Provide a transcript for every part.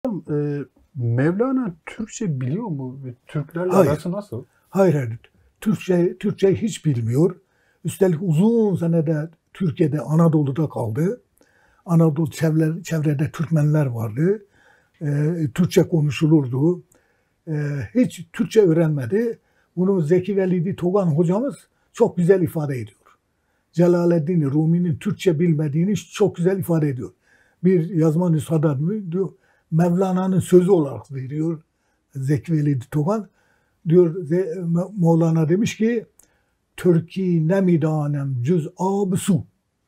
Mevlana Türkçe biliyor mu? Türklerle Hayır. arası nasıl? Hayır. Türkçe hiç bilmiyor. Üstelik uzun senede Türkiye'de, Anadolu'da kaldı. Anadolu çevrede Türkmenler vardı. Türkçe konuşulurdu. Hiç Türkçe öğrenmedi. Bunu Zeki Velidi Togan hocamız çok güzel ifade ediyor. Celaleddin Rumi'nin Türkçe bilmediğini çok güzel ifade ediyor. Bir yazma nüshada diyor, Mevlana'nın sözü olarak veriyor Zeki Velidi Togan. Diyor Mevlana demiş ki Türki nemidanem cüz ab su.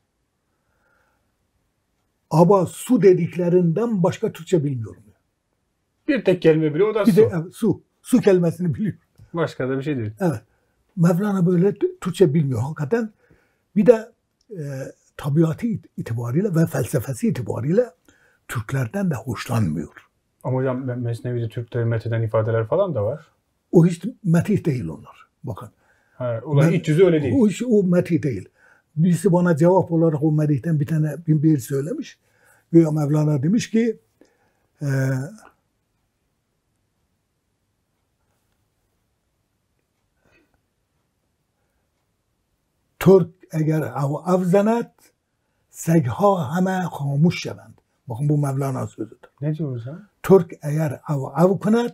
Aba su dediklerinden başka Türkçe bilmiyorum. Bir tek kelime biliyor, o da Bir su. de su. Su kelimesini biliyor. Başka da bir şey değil. Evet. Mevlana böyle Türkçe bilmiyor hakikaten. Bir de tabiatı itibariyle ve felsefesi itibariyle Türklerden de hoşlanmıyor. Ama hocam Mesnevi'de Türkleri metheden ifadeler falan da var. O hiç metih değil onlar. Bakın. Olay iç yüzü öyle değil. O metih değil. Birisi bana cevap olarak o metihten bir söylemiş. Güya Mevlana demiş ki Türk eğer avzanet segha hemen hamuş şevend. Bakın bu Mevlana sözüdür. Ne diyor hocam? Türk eğer av kunet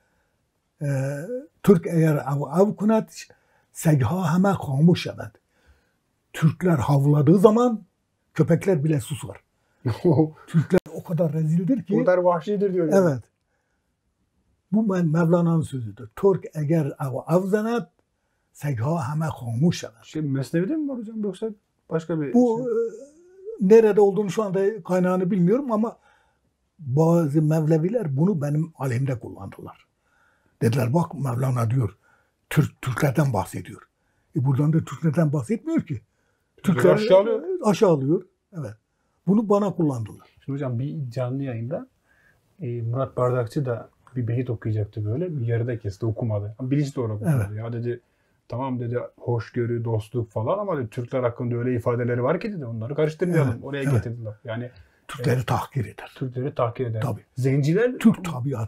Türk eğer av kunet segha hemen hamuş şevend. Türkler havladığı zaman köpekler bile susar. Türkler o kadar rezildir ki. O kadar vahşidir diyor. Evet. Bu Mevlana'nın sözüdür. Türk eğer avzanet segha hemen hamuş şevend. Mesnevi'de mi var hocam, yoksa başka bir Bu nerede olduğunu şu anda kaynağını bilmiyorum ama bazı Mevleviler bunu benim aleyhimde kullandılar. Dediler bak Mevlana diyor Türklerden bahsediyor. Buradan da Türklerden bahsetmiyor ki. Türkler aşağılıyor. Evet. Bunu bana kullandılar. Şimdi hocam bir canlı yayında Murat Bardakçı da bir beyit okuyacaktı böyle. Bir yarıda kesti, okumadı. Bilinçli olarak okumadı. Evet. Ya dedi tamam dedi, hoşgörü, dostluk falan ama dedi, Türkler hakkında öyle ifadeleri var ki dedi, onları karıştırmayalım. Evet, oraya getirdiler. Yani Türkleri tahkir eder. Türkleri tahkir eder. Tabii. Zenciler Türk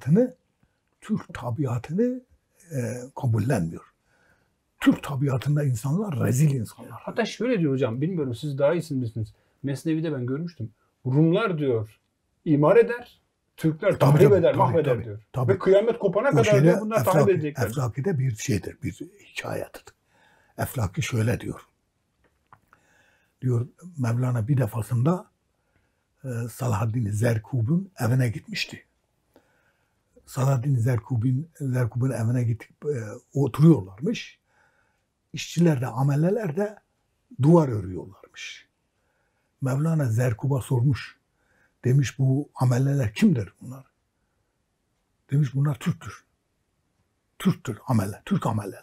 tabiatını kabullenmiyor. Türk tabiatında insanlar rezil insanlar. Hatta şöyle diyor hocam, bilmiyorum siz daha iyisiniz misiniz? Mesnevi'de ben görmüştüm. Rumlar diyor imar eder, Türkler tahrip eder, mahveder diyor. Tabii. Ve kıyamet kopana kadar diyor, bunlar tahrip edecekler. Eflaki'de bir şeydir, bir hikayedir. Eflaki şöyle diyor. Diyor Mevlana bir defasında Salahaddin Zerkub'un evine gitmişti. Salahaddin Zerkub'un evine gidip oturuyorlarmış. İşçiler de amelleler de duvar örüyorlarmış. Mevlana Zerkub'a sormuş. Demiş bu amelleler kimdir bunlar? Demiş bunlar Türktür. Türktür ameller, Türk amelleri.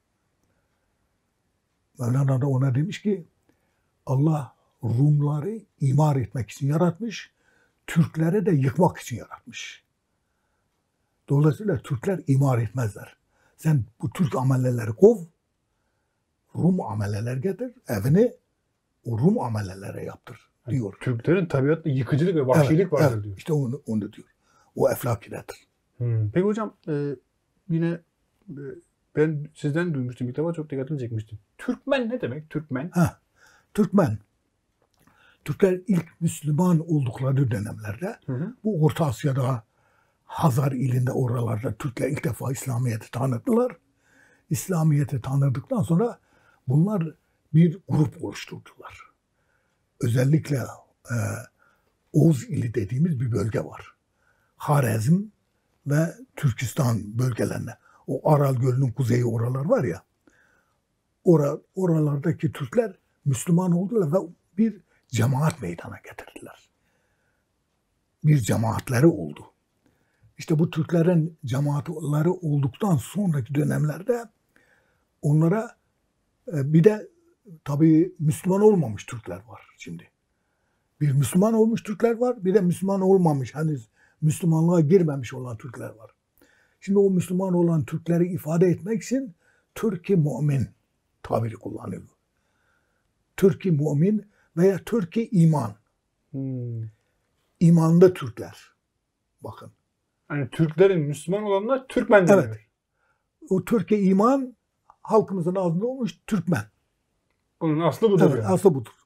Mevlana da ona demiş ki Allah Rumları imar etmek için yaratmış, Türkleri de yıkmak için yaratmış. Dolayısıyla Türkler imar etmezler. Sen bu Türk amelleleri kov, Rum amelleler getir, evini o Rum amellelere yaptır diyor. Türklerin tabiatında yıkıcılık ve vahşilik vardır diyor. İşte onu diyor. O Eflaki'dedir. Peki hocam yine ben sizden duymuştum, bir kitaba çok dikkatimi çekmişti. Türkmen ne demek? Türkmen? Türkmen. Türkler ilk Müslüman oldukları dönemlerde bu Orta Asya'da Hazar ilinde oralarda Türkler ilk defa İslamiyet'i tanıdılar. İslamiyet'i tanıdıktan sonra bunlar bir grup oluşturdular. Özellikle Oğuz ili dediğimiz bir bölge var. Harezm ve Türkistan bölgelerine. O Aral Gölü'nün kuzeyi oralar var ya. Oralardaki Türkler Müslüman oldular ve bir cemaat meydana getirdiler. Bir cemaatleri oldu. İşte bu Türklerin cemaatleri olduktan sonraki dönemlerde onlara bir de tabii Müslüman olmamış Türkler var şimdi. Bir Müslüman olmuş Türkler var, bir de Müslüman olmamış, henüz Müslümanlığa girmemiş olan Türkler var. Şimdi o Müslüman olan Türkleri ifade etmek için Türk-i Mümin tabiri kullanılıyor. Türk-i Mümin veya Türk-i İman. İmanlı Türkler. Bakın. Hani Türklerin Müslüman olanlar Türkmen deniyor. Evet. O Türkiye iman halkımızın ağzında olmuş Türkmen. Bunun aslı budur Evet, yani. aslı budur.